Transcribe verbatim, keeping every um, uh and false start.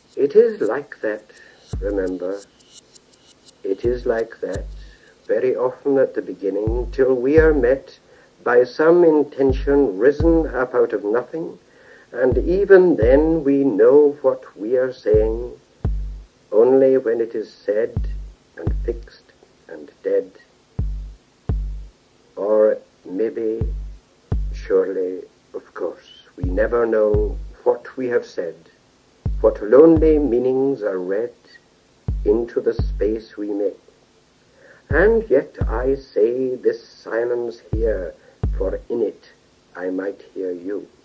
It is like that, remember. It is like that, very often at the beginning, till we are met by some intention risen up out of nothing, and even then we know what we are saying, only when it is said and fixed and dead. Or maybe, surely, of course, we never know what we have said, what lonely meanings are read into the space we make. And yet I say this silence here, for in it I might hear you.